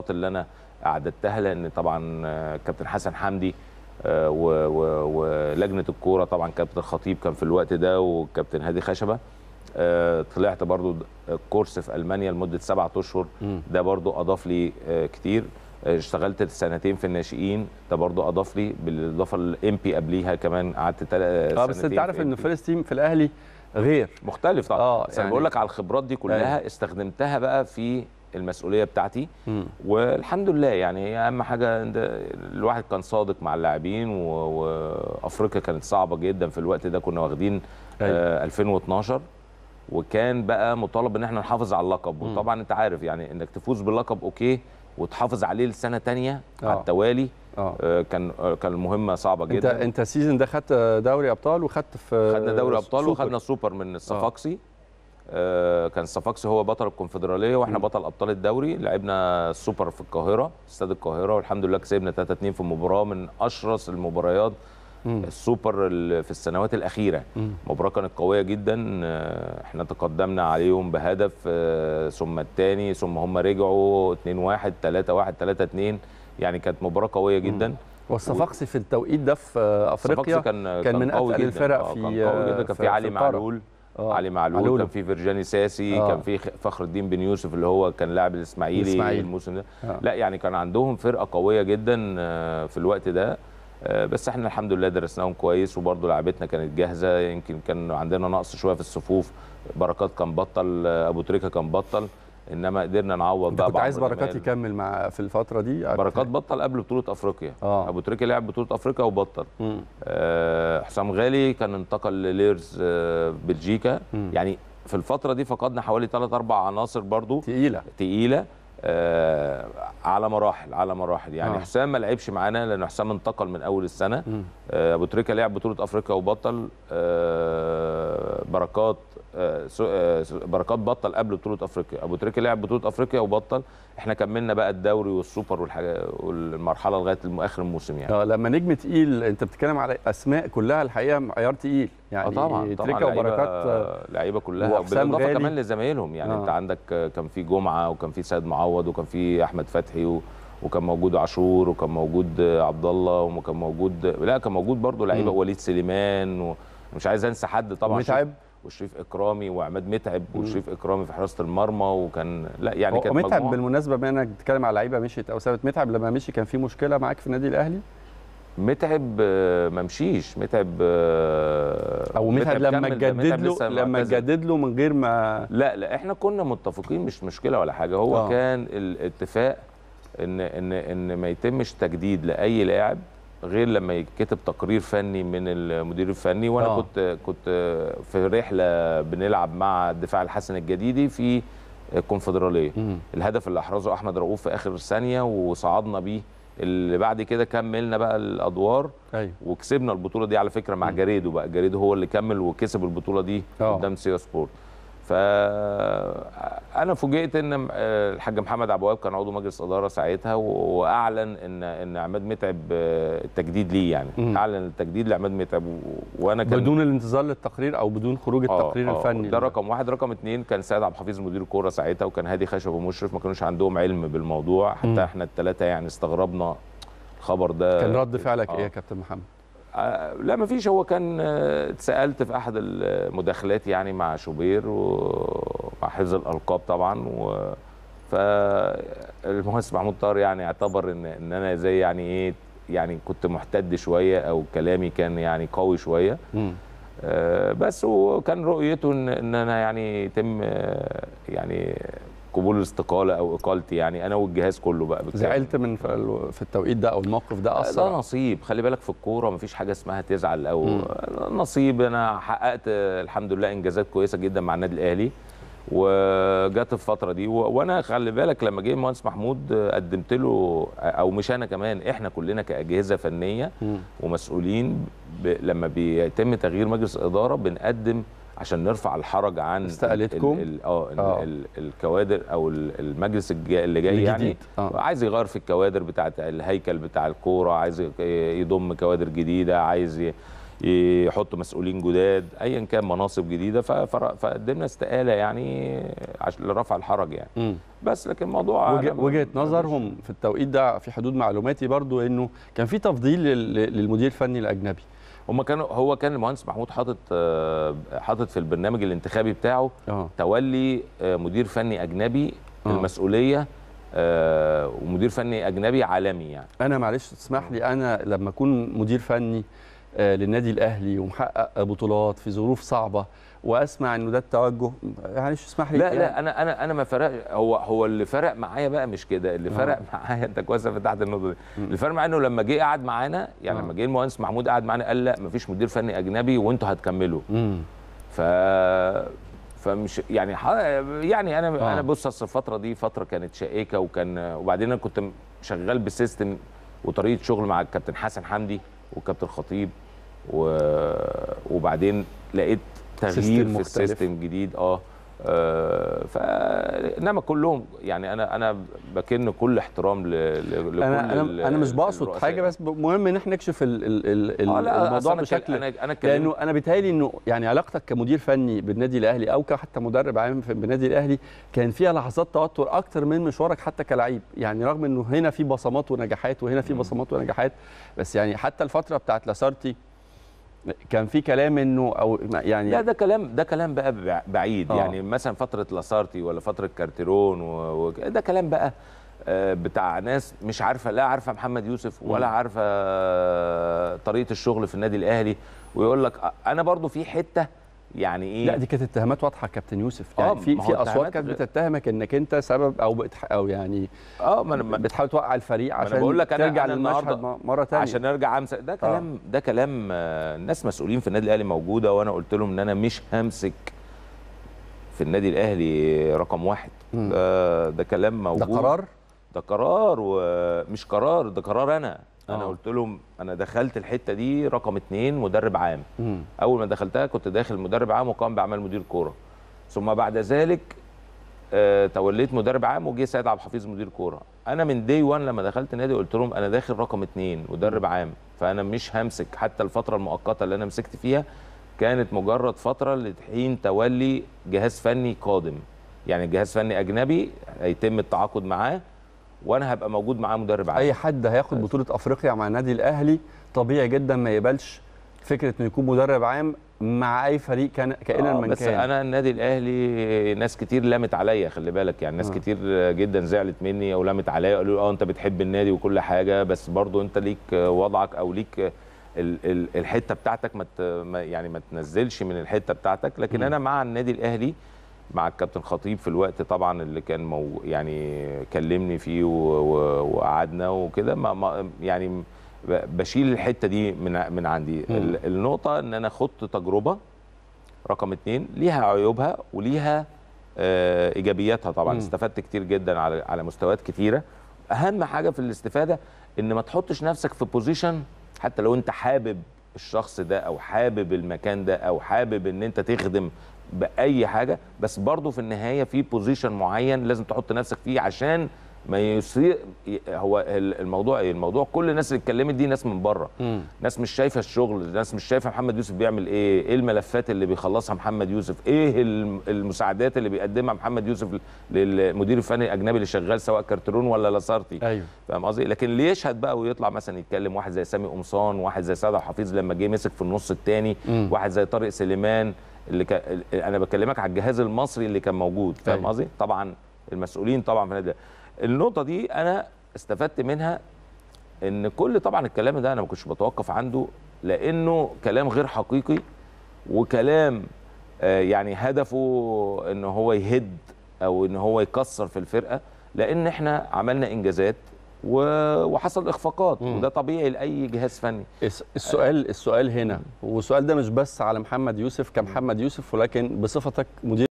اللي انا اعددتها، لان طبعا كابتن حسن حمدي ولجنه الكوره طبعا كابتن الخطيب كان في الوقت ده وكابتن هادي خشبه. طلعت برضو كورس في المانيا لمده 7 اشهر، ده برضو اضاف لي كتير. اشتغلت سنتين في الناشئين، ده برضو اضاف لي، بالاضافه للام بي قبليها كمان قعدت سنتين. بس انت عارف ان فيرست تيم في الاهلي غير مختلف طبعا. بس يعني انا بقول لك على الخبرات دي كلها استخدمتها بقى في المسؤوليه بتاعتي. والحمد لله يعني هي اهم حاجه الواحد كان صادق مع اللاعبين، وافريقيا كانت صعبه جدا في الوقت ده، كنا واخدين 2012 وكان بقى مطالب ان احنا نحافظ على اللقب. وطبعا انت عارف يعني انك تفوز باللقب اوكي وتحافظ عليه لسنه ثانيه على التوالي. كان المهمه صعبه جدا. انت السيزون ده خدت دوري ابطال وخدت خدنا دوري ابطال وخدنا سوبر من الصفاقسي. كان الصفاقسي هو بطل الكونفدراليه واحنا بطل ابطال الدوري. لعبنا السوبر في القاهره، استاد القاهره، والحمد لله كسبنا 3-2 في مباراه من اشرس المباريات السوبر في السنوات الاخيره. مباراه كانت قويه جدا، احنا تقدمنا عليهم بهدف ثم الثاني ثم هم رجعوا 2-1 3-1 3-2، يعني كانت مباراه قويه جدا. والصفاقسي في التوقيت ده في افريقيا كان من اتقل الفرق في كان قوي جدا. كان في علي معلول، علي معلول، كان في فرجاني ساسي، كان في فخر الدين بن يوسف اللي هو كان لاعب الاسماعيلي الموسم ده. لا يعني كان عندهم فرقه قويه جدا في الوقت ده. بس احنا الحمد لله درسناهم كويس، وبرضه لعبتنا كانت جاهزه. يمكن كان عندنا نقص شويه في الصفوف، بركات كان بطل، ابو تريكه كان بطل، انما قدرنا نعوض بقى. كنت عايز بركات يكمل مع في الفتره دي؟ بركات بطل قبل بطوله افريقيا. ابو تريكه لعب بطوله افريقيا وبطل. حسام غالي كان انتقل لليرز بلجيكا. يعني في الفتره دي فقدنا حوالي 3-4 عناصر برضو تقيله على مراحل يعني. حسام ما لعبش معانا لان حسام انتقل من اول السنه. ابو تريكه لعب بطوله افريقيا وبطل. بركات بطل قبل بطوله افريقيا. ابو تريكه لعب بطوله افريقيا وبطل. احنا كملنا بقى الدوري والسوبر والمرحله لغايه اخر الموسم يعني. لما نجم تقيل انت بتتكلم على اسماء كلها الحقيقه معيار تقيل يعني. طبعا تريكه وبركات لعيبه كلها، بالاضافه كمان لزمايلهم يعني. انت عندك كان في جمعه وكان في سيد معوض وكان في احمد فتحي وكان موجود عاشور وكان موجود عبد الله وكان موجود، لا كان موجود برضه لعيبه، وليد سليمان، ومش عايز انسى حد طبعا، متعب وشريف اكرامي وعماد متعب وشريف اكرامي في حراسه المرمى. وكان لا يعني كانت متعب مجموعة. بالمناسبه بما انك بتتكلم على لعيبه مشيت او سابت، متعب لما مشي كان في مشكله معاك في النادي الاهلي؟ متعب ما مشيش، متعب او متعب لما تجدد له من غير ما لا احنا كنا متفقين، مش مشكله ولا حاجه. هو كان الاتفاق ان ما يتمش تجديد لاي لاعب غير لما يتكتب تقرير فني من المدير الفني. وانا كنت في رحله بنلعب مع الدفاع الحسن الجديدي في الكونفدراليه. الهدف اللي احرزه احمد رؤوف في اخر ثانيه وصعدنا بيه، اللي بعد كده كملنا بقى الادوار. وكسبنا البطوله دي على فكره مع جاريدو. بقى جاريدو هو اللي كمل وكسب البطوله دي قدام سيا سبورت. فانا فوجئت ان الحاج محمد عبد الوهاب كان عضو مجلس اداره ساعتها، واعلن ان عماد متعب التجديد ليه يعني. اعلن التجديد لعماد متعب، وانا كان بدون الانتظار للتقرير او بدون خروج التقرير الفني. ده رقم واحد. رقم اتنين كان سيد عبد الحفيظ مدير الكوره ساعتها، وكان هادي خشب ومشرف، ما كانوش عندهم علم بالموضوع. حتى احنا الثلاثه يعني استغربنا الخبر ده. كان رد فعلك ايه يا كابتن محمد؟ لا ما فيش. هو كان اتسالت في احد المداخلات يعني مع شوبير ومع حفظ الالقاب طبعا، فالمهندس محمود طاهر يعني اعتبر ان انا زي يعني ايه، يعني كنت محتد شويه او كلامي كان يعني قوي شويه. بس وكان رؤيته ان انا يعني يتم يعني قبول الاستقاله او اقالتي يعني، انا والجهاز كله بقى. زعلت من في التوقيت ده او الموقف ده اثر؟ ده نصيب، خلي بالك في الكوره مفيش حاجه اسمها تزعل او نصيب. انا حققت الحمد لله انجازات كويسه جدا مع النادي الاهلي، وجت الفتره دي وانا خلي بالك لما جه المهندس محمود قدمت له، او مش انا كمان، احنا كلنا كاجهزه فنيه ومسؤولين لما بيتم تغيير مجلس اداره بنقدم عشان نرفع الحرج عن استقالتكم الكوادر او المجلس اللي جاي يعني. عايز يغير في الكوادر بتاعه الهيكل بتاع الكوره، عايز يضم كوادر جديده، عايز يحطوا مسؤولين جداد، ايا كان مناصب جديده، فقدمنا استقاله يعني لرفع الحرج يعني. بس لكن الموضوع وجهه نظرهم في التوقيت ده في حدود معلوماتي برضو انه كان في تفضيل للمدير الفني الاجنبي. هو كان المهندس محمود حاطط في البرنامج الانتخابي بتاعه تولي مدير فني اجنبي المسؤوليه، ومدير فني اجنبي عالمي يعني. انا معلش تسمح لي، انا لما اكون مدير فني للنادي الاهلي ومحقق بطولات في ظروف صعبه واسمع انه ده التوجه، معلش اسمح لي. لا يعني انا ما فرق، هو اللي فرق معايا بقى مش كده، اللي فرق معايا انت كويس فتحت النقطه دي. اللي فرق معايا انه لما جه قعد معانا يعني لما جه المهندس محمود قعد معانا قال لا مفيش مدير فني اجنبي وانتوا هتكملوا. فمش يعني انا بص، اصل الفتره دي فتره كانت شائكه، وبعدين انا كنت شغال بسيستم وطريقه شغل مع الكابتن حسن حمدي والكابتن خطيب، وبعدين لقيت تغيير في السيستم جديد. انما كلهم يعني انا بكن كل احترام لكل انا مش بقصد حاجه، بس مهم ان احنا نكشف الموضوع بشكل، لانه انا بيتهيألي انه يعني علاقتك كمدير فني بالنادي الاهلي او حتى مدرب عام بالنادي الاهلي كان فيها لحظات توتر اكتر من مشوارك حتى كلاعب، يعني رغم انه هنا في بصمات ونجاحات وهنا في بصمات ونجاحات، بس يعني حتى الفتره بتاعت لاسارتي كان في كلام انه او يعني لا ده كلام بقى بعيد. يعني مثلا فتره لاسارتي ولا فتره كارتيرون ده كلام بقى بتاع ناس مش عارفه، لا عارفه محمد يوسف ولا عارفه طريقه الشغل في النادي الاهلي، ويقول لك انا برضو في حته يعني ايه. لا دي كانت اتهامات واضحه كابتن يوسف، يعني في اصوات كانت بتتهمك انك انت سبب او يعني بتحاول توقع الفريق عشان بقول لك ترجع للمشهد مره ثانيه عشان نرجع ده كلام ناس مسؤولين في النادي الاهلي موجوده، وانا قلت لهم ان انا مش همسك في النادي الاهلي رقم واحد. ده كلام موجود، ده قرار ومش قرار، ده قرار انا قلت لهم انا دخلت الحته دي رقم 2 مدرب عام. اول ما دخلتها كنت داخل مدرب عام وقام باعمال مدير كوره، ثم بعد ذلك توليت مدرب عام وجه سيد عبد الحفيظ مدير كوره. انا من دي 1 لما دخلت النادي قلت لهم انا داخل رقم 2 مدرب عام، فانا مش همسك. حتى الفتره المؤقته اللي انا مسكت فيها كانت مجرد فتره لحين تولي جهاز فني قادم، يعني جهاز فني اجنبي هيتم التعاقد معاه وانا هبقى موجود معاه مدرب عام. اي حد هياخد بطوله افريقيا مع النادي الاهلي طبيعي جدا ما يقبلش فكره انه يكون مدرب عام مع اي فريق كائنا من كان. بس انا النادي الاهلي ناس كتير لامت عليا، خلي بالك يعني ناس كتير جدا زعلت مني او لامت عليا، قالوا انت بتحب النادي وكل حاجه، بس برضو انت ليك وضعك او ليك الحته بتاعتك ما تنزلش من الحته بتاعتك. لكن انا مع النادي الاهلي مع الكابتن خطيب في الوقت طبعا اللي كان يعني كلمني فيه وقعدنا وكده، يعني بشيل الحته دي من عندي. النقطه ان انا خدت تجربه رقم 2 ليها عيوبها وليها ايجابياتها طبعا. استفدت كتير جدا على مستويات كتيره. اهم حاجه في الاستفاده ان ما تحطش نفسك في بوزيشن، حتى لو انت حابب الشخص ده او حابب المكان ده او حابب ان انت تخدم باي حاجه، بس برضه في النهايه في بوزيشن معين لازم تحط نفسك فيه عشان ما يصير. هو الموضوع كل الناس اللي اتكلمت دي ناس من بره، ناس مش شايفه الشغل، ناس مش شايفه محمد يوسف بيعمل ايه الملفات اللي بيخلصها محمد يوسف، ايه المساعدات اللي بيقدمها محمد يوسف للمدير الفني الاجنبي اللي شغال سواء كارترون ولا لاسارتي. ايوه فاهم قصدي؟ لكن اللي يشهد بقى ويطلع مثلا يتكلم واحد زي سامي قمصان، واحد زي سيد حفيظ لما جه مسك في النص الثاني، واحد زي طارق سليمان انا بكلمك على الجهاز المصري اللي كان موجود. فاهم قصدي؟ طبعا المسؤولين طبعا في النادي. النقطه دي انا استفدت منها ان كل طبعا الكلام ده انا ما كنتش بتوقف عنده، لانه كلام غير حقيقي وكلام يعني هدفه ان هو يهد او ان هو يكسر في الفرقه، لان احنا عملنا انجازات وحصل اخفاقات وده طبيعي لاي جهاز فني. السؤال هنا، والسؤال ده مش بس على محمد يوسف كمحمد يوسف، ولكن بصفتك مدير